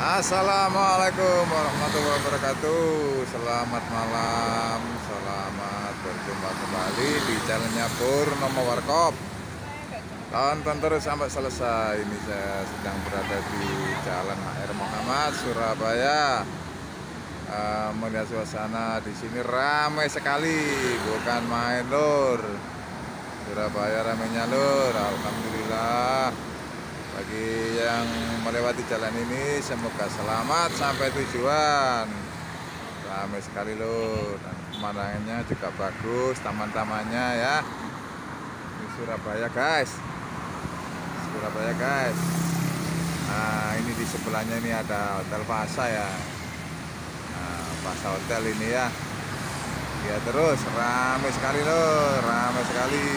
Assalamualaikum warahmatullahi wabarakatuh. Selamat malam, selamat berjumpa kembali di channelnya Purnomo Warkop. Tonton terus sampai selesai. Ini saya sedang berada di Jalan HR Muhammad, Surabaya. Melihat suasana di sini ramai sekali, bukan main lur. Surabaya ramainya lur, alhamdulillah. Bagi yang melewati jalan ini semoga selamat sampai tujuan. Ramai sekali loh, dan pemandangannya juga bagus, taman-tamannya ya. Ini Surabaya guys, Surabaya guys. Nah ini di sebelahnya ini ada Hotel Pasa ya. Nah, Pasa Hotel ini ya. Ya terus ramai sekali loh, ramai sekali,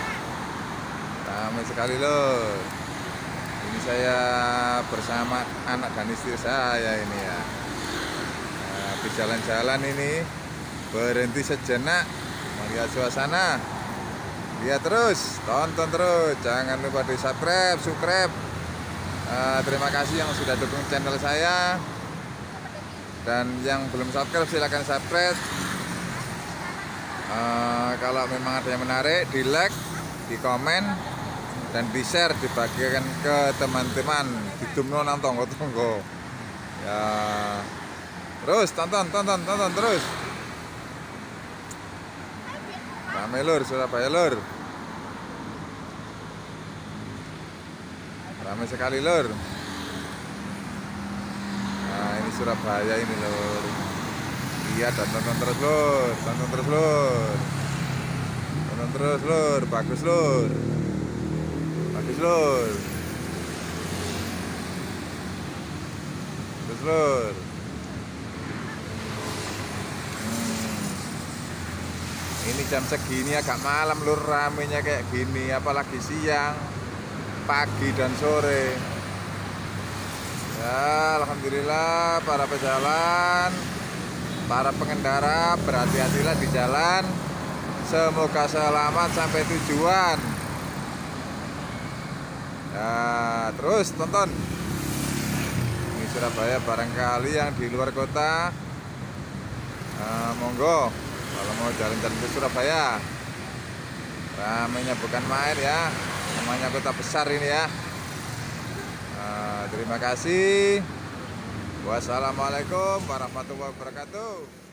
ramai sekali loh. Ini saya bersama anak dan istri saya ini ya. Nah, di jalan-jalan ini berhenti sejenak melihat suasana. Lihat terus, tonton terus, jangan lupa di subscribe. Terima kasih yang sudah dukung channel saya, dan yang belum subscribe silahkan subscribe. Kalau memang ada yang menarik, di like, di komen, dan di share, dibagikan ke teman-teman, didumno nang tonggo-tonggo ya. Terus tonton terus. Ramai lur, Surabaya lur, ramai sekali lur. Nah ini Surabaya ini lur. Iya, dan tonton terus lur, tonton terus lur, tonton terus lur, bagus lur, bagus lur, bagus lur. Ini jam segini agak malam lur, ramenya kayak gini, apalagi siang, pagi dan sore ya. Alhamdulillah para pejalan, para pengendara, berhati-hatilah di jalan, semoga selamat sampai tujuan ya. Terus tonton. Ini Surabaya, barangkali yang di luar kota, monggo kalau mau jalan-jalan ke Surabaya. Ramainya bukan main ya, namanya kota besar ini ya. Terima kasih. Wassalamualaikum warahmatullahi wabarakatuh.